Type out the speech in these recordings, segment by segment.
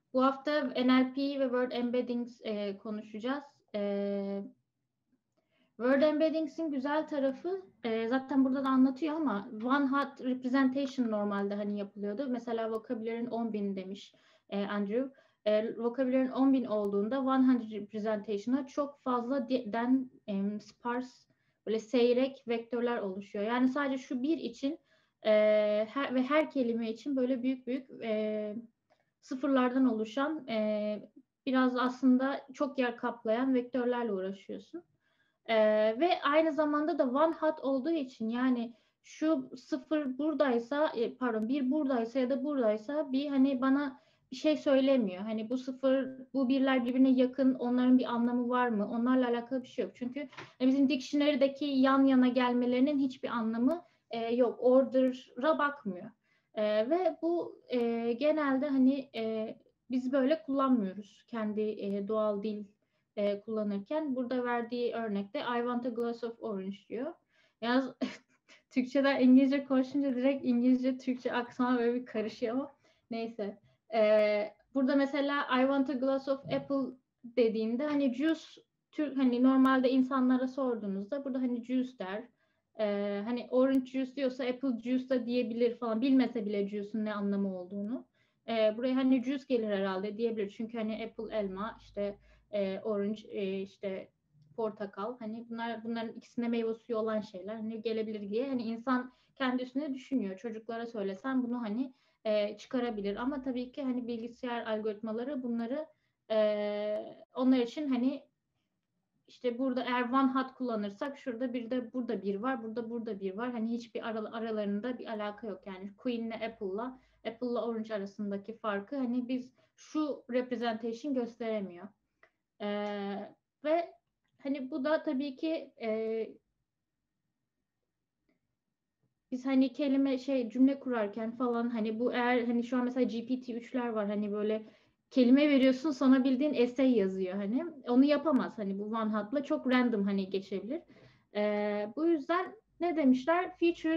Bu hafta NLP ve Word Embeddings konuşacağız. Word Embeddings'in güzel tarafı zaten burada da anlatıyor ama one hot representation normalde hani yapılıyordu. Mesela vocabulary'in 10.000 demiş Andrew. Vocabulary'in 10.000 olduğunda 100 representation'a çok fazla sparse böyle seyrek vektörler oluşuyor. Yani sadece şu bir için ve her kelime için böyle büyük büyük sıfırlardan oluşan biraz aslında çok yer kaplayan vektörlerle uğraşıyorsun. Ve aynı zamanda da one hot olduğu için yani şu sıfır buradaysa pardon bir buradaysa ya da buradaysa bir hani bana bir şey söylemiyor. Hani bu sıfır bu birler birbirine yakın onların bir anlamı var mı? Onlarla alakalı bir şey yok. Çünkü bizim dictionary'deki yan yana gelmelerinin hiçbir anlamı yok. Order'a bakmıyor. Ve bu genelde hani biz böyle kullanmıyoruz kendi doğal dil kullanırken. Burada verdiği örnekte I want a glass of orange diyor. Yalnız Türkçeden İngilizce konuşunca direkt İngilizce Türkçe aksana böyle bir karışıyor ama neyse. Burada mesela I want a glass of apple dediğinde hani juice hani normalde insanlara sorduğunuzda burada hani juice der. Hani orange juice diyorsa apple juice da diyebilir falan. Bilmese bile juice'un ne anlamı olduğunu. Buraya hani juice gelir herhalde diyebilir. Çünkü hani apple elma işte orange işte portakal hani bunların ikisinde meyve suyu olan şeyler hani gelebilir diye hani insan kendi üstüne düşünüyor. Çocuklara söylesen bunu hani çıkarabilir ama tabii ki hani bilgisayar algoritmaları bunları onlar için hani işte burada eğer one hot kullanırsak şurada bir de burada bir var, burada bir var. Hani hiçbir aralarında bir alaka yok. Yani Queen'le Apple'la Orange arasındaki farkı hani biz şu representation gösteremiyor. Ve hani bu da tabii ki biz hani kelime cümle kurarken falan hani bu eğer hani şu an mesela GPT-3'ler var hani böyle kelime veriyorsun sana bildiğin essay yazıyor hani onu yapamaz hani bu one hot'la çok random hani geçebilir. Bu yüzden ne demişler?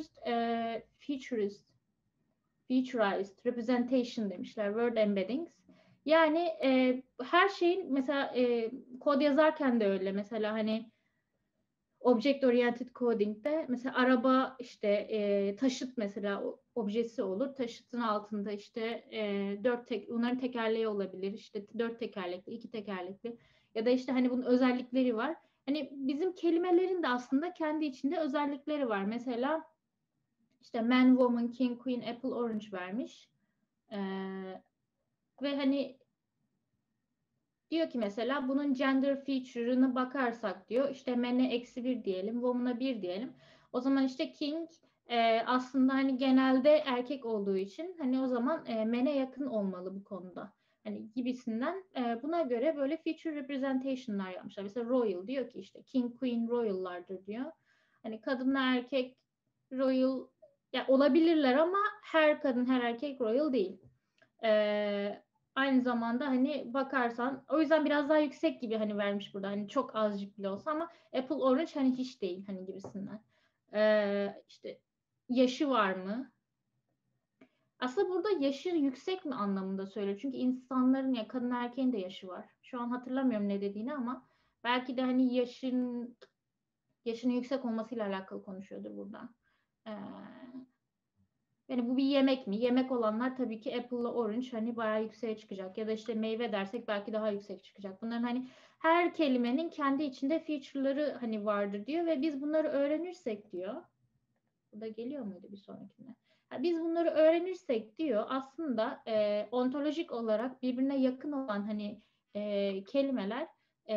Featurized representation demişler. Word embeddings. Yani her şeyin mesela kod yazarken de öyle. Mesela hani Object Oriented Coding'de mesela araba işte taşıt mesela objesi olur. Taşıtın altında işte onların tekerleği olabilir. İşte dört tekerlekli, iki tekerlekli ya da işte hani bunun özellikleri var. Hani bizim kelimelerin de aslında kendi içinde özellikleri var. Mesela işte man, woman, king, queen, apple, orange vermiş. E, ve hani diyor ki mesela bunun gender feature'ını bakarsak diyor işte man'e -1 diyelim, woman'a 1 diyelim. O zaman işte king aslında hani genelde erkek olduğu için hani o zaman man'e yakın olmalı bu konuda. Hani gibisinden buna göre böyle feature representation'lar yapmışlar. Mesela royal diyor ki işte king, queen, royal'lardır diyor. Hani kadınla erkek royal ya olabilirler ama her kadın her erkek royal değil. Aynı zamanda hani bakarsan o yüzden biraz daha yüksek gibi hani vermiş burada hani çok azıcık bile olsa ama Apple Orange hani hiç değil hani gibisinden. İşte yaşı var mı? Aslında burada yaşı yüksek mi anlamında söylüyor. Çünkü insanların ya kadın erkeğin de yaşı var. Şu an hatırlamıyorum ne dediğini ama belki de hani yaşının yüksek olmasıyla alakalı konuşuyordur burada. Ee, Yani bu bir yemek mi? Yemek olanlar tabii ki Apple'la Orange hani bayağı yükseğe çıkacak. Ya da işte meyve dersek belki daha yüksek çıkacak. Bunların hani her kelimenin kendi içinde feature'ları hani vardır diyor ve biz bunları öğrenirsek diyor. Bu da geliyor muydu bir sonrakine? Biz bunları öğrenirsek diyor aslında ontolojik olarak birbirine yakın olan hani kelimeler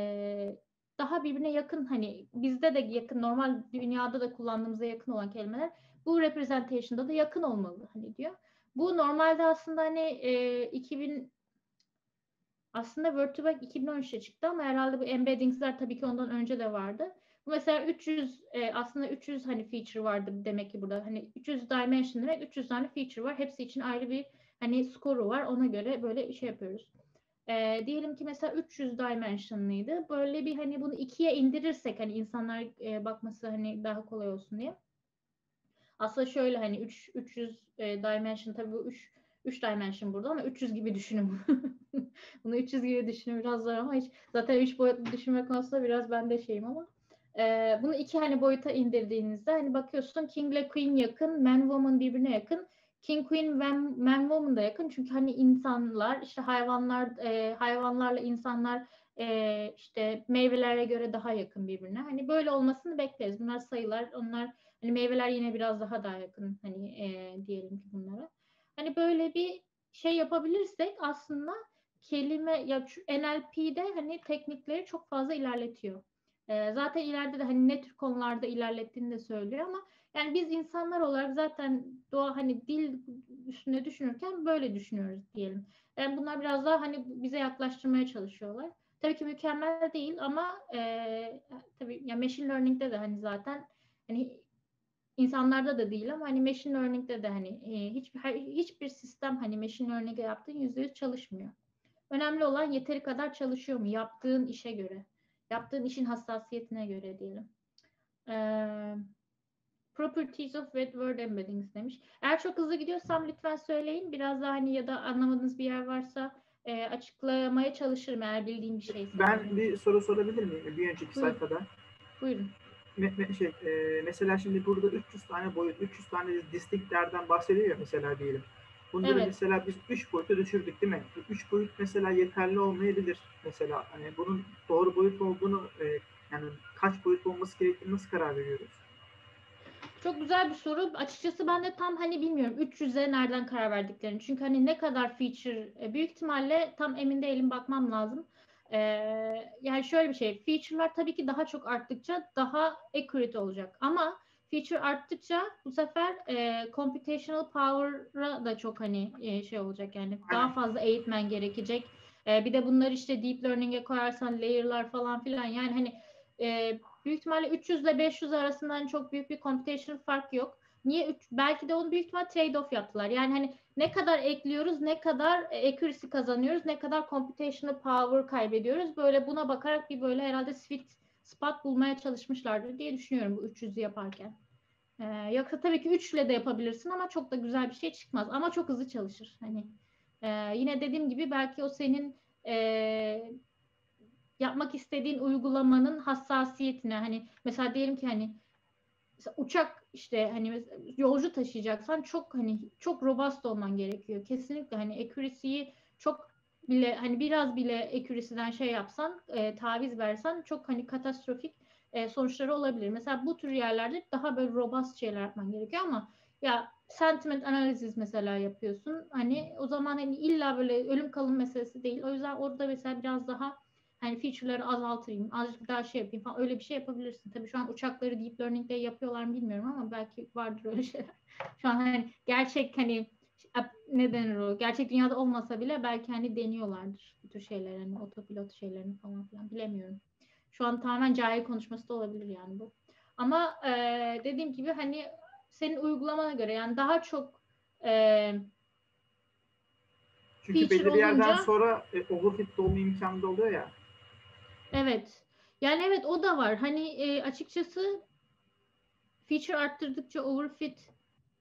daha birbirine yakın hani bizde de yakın normal dünyada da kullandığımıza yakın olan kelimeler bu representation'da da yakın olmalı hani diyor. Bu normalde aslında hani 2000 aslında Word2Vec 2013'te çıktı ama herhalde bu embeddings'ler tabii ki ondan önce de vardı. Mesela 300 aslında 300 hani feature vardı demek ki burada. Hani 300 dimension demek 300 tane feature var. Hepsi için ayrı bir hani skoru var. Ona göre böyle şey yapıyoruz. Diyelim ki mesela 300 dimensionlıydı. Böyle bir hani bunu ikiye indirirsek hani insanlar bakması hani daha kolay olsun diye. Aslında şöyle hani 300 dimension tabii bu 3 dimension burada ama 300 gibi düşünün. Bunu 300 gibi düşünün biraz zor ama hiç zaten 3 boyutlu düşünme konusunda biraz ben de şeyim ama bunu 2 hani boyuta indirdiğinizde hani bakıyorsun King ile Queen yakın, Man Woman birbirine yakın. King Queen Man Woman da yakın çünkü hani insanlar işte hayvanlarla insanlar işte meyvelere göre daha yakın birbirine. Hani böyle olmasını bekleriz. Bunlar sayılar, onlar hani meyveler yine biraz daha yakın hani diyelim ki bunlara. Hani böyle bir şey yapabilirsek aslında kelime ya NLP'de hani teknikleri çok fazla ilerletiyor. Zaten ileride de hani ne tür konularda ilerlettiğini de söylüyor ama yani biz insanlar olarak zaten doğa hani dil üstüne düşünürken böyle düşünüyoruz diyelim. Yani bunlar biraz daha hani bize yaklaştırmaya çalışıyorlar. Tabii ki mükemmel değil ama tabii ya machine learning'de de hani zaten hani insanlarda da değil ama hani machine learning'de de hani hiçbir sistem hani machine learning'e yaptığın %100 çalışmıyor. Önemli olan yeteri kadar çalışıyor mu? Yaptığın işe göre. Yaptığın işin hassasiyetine göre diyelim. Properties of word embeddings demiş. Eğer çok hızlı gidiyorsam lütfen söyleyin. Biraz daha hani ya da anlamadığınız bir yer varsa açıklamaya çalışırım eğer bildiğim bir şeyse. Ben bir soru sorabilir miyim? Bir önceki Buyurun. sayfada. Buyurun. Mesela şimdi burada 300 tane boyut, 300 tane distinklerden bahsediyor ya mesela diyelim. Bunları Evet. mesela biz 3 boyuta düşürdük değil mi? 3 boyut mesela yeterli olmayabilir. Mesela hani bunun doğru boyut olduğunu yani kaç boyut olması gerektiğini nasıl karar veriyoruz? Çok güzel bir soru. Açıkçası ben de tam hani bilmiyorum 300'e nereden karar verdiklerini. Çünkü hani ne kadar feature büyük ihtimalle tam emin değilim bakmam lazım. Ee, Yani şöyle bir şey. Feature'lar tabii ki daha çok arttıkça daha accurate olacak. Ama feature arttıkça bu sefer computational power'a da çok hani şey olacak yani daha Aynen. fazla eğitmen gerekecek. Bir de bunları işte deep learning'e koyarsan layer'lar falan filan yani hani büyük ihtimalle 300 ile 500 arasında hani çok büyük bir computational fark yok. Niye? Belki de onu büyük ihtimal trade-off yaptılar. Yani hani ne kadar ekliyoruz, ne kadar accuracy kazanıyoruz, ne kadar computational power kaybediyoruz. Böyle buna bakarak bir böyle herhalde sweet spot bulmaya çalışmışlardır diye düşünüyorum bu 300'ü yaparken. Yoksa tabii ki 3 ile de yapabilirsin ama çok da güzel bir şey çıkmaz. Ama çok hızlı çalışır. Hani yine dediğim gibi belki o senin yapmak istediğin uygulamanın hassasiyetine hani mesela diyelim ki hani mesela uçak işte hani yolcu taşıyacaksan çok hani çok robust olman gerekiyor. Kesinlikle hani accuracy'yi çok bile hani biraz bile accuracy'den şey yapsan taviz versen çok hani katastrofik sonuçları olabilir. Mesela bu tür yerlerde daha böyle robust şeyler yapman gerekiyor ama ya sentiment analiz mesela yapıyorsun. Hani o zaman hani illa böyle ölüm kalım meselesi değil. O yüzden orada mesela biraz daha hani feature'ları azaltayım, azıcık daha şey yapayım falan öyle bir şey yapabilirsin. Tabii şu an uçakları deep learning'de yapıyorlar mı bilmiyorum ama belki vardır öyle şeyler. Şu an hani gerçek hani ne denir o? Gerçek dünyada olmasa bile belki hani deniyorlardır bu tür şeyler hani otopilot şeylerini falan filan bilemiyorum. Şu an tamamen cahil konuşması da olabilir yani bu. Ama dediğim gibi hani senin uygulamana göre yani daha çok Çünkü feature belli bir yerden olunca sonra overfit olma imkanı da oluyor ya. evet. Yani evet o da var. Hani açıkçası feature arttırdıkça overfit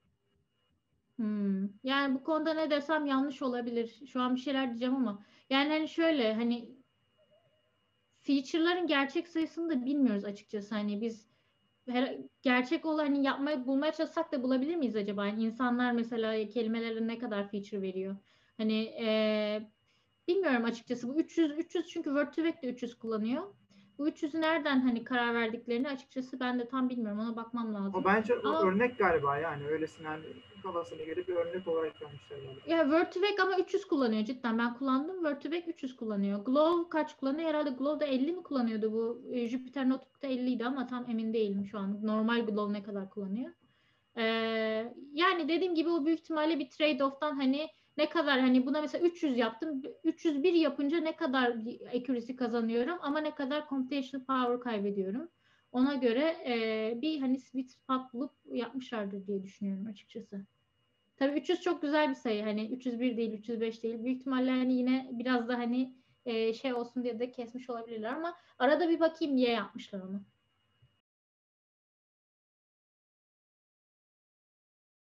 yani bu konuda ne desem yanlış olabilir. Şu an bir şeyler diyeceğim ama yani hani şöyle hani feature'ların gerçek sayısını da bilmiyoruz açıkçası. Hani biz gerçek olanı bulmaya çalışsak da bulabilir miyiz acaba? Yani insanlar mesela kelimelere ne kadar feature veriyor? Hani bilmiyorum açıkçası. Bu 300 çünkü Word2Vec de 300 kullanıyor. Bu 300'ü nereden hani karar verdiklerini açıkçası ben de tam bilmiyorum. Ona bakmam O lazım. bence o Ama örnek galiba yani öylesine hani kafasına göre bir örnek olarak vermişler galiba. ya Word2Vec ama 300 kullanıyor cidden. Ben kullandım. Word2Vec 300 kullanıyor. Glow kaç kullanıyor? Herhalde Glow'da 50 mi kullanıyordu bu? Jupyter Notebook'ta 50 idi ama tam emin değilim şu an. Normal Glow ne kadar kullanıyor? Yani dediğim gibi o büyük ihtimalle bir trade-off'tan hani ne kadar hani buna mesela 300 yaptım. 301 yapınca ne kadar accuracy kazanıyorum ama ne kadar computational power kaybediyorum. Ona göre bir hani sweet spot bulup yapmışlardır diye düşünüyorum açıkçası. Tabii 300 çok güzel bir sayı. Hani 301 değil, 305 değil. Büyük ihtimalle hani yine biraz da hani şey olsun diye de kesmiş olabilirler ama arada bir bakayım niye yapmışlar onu.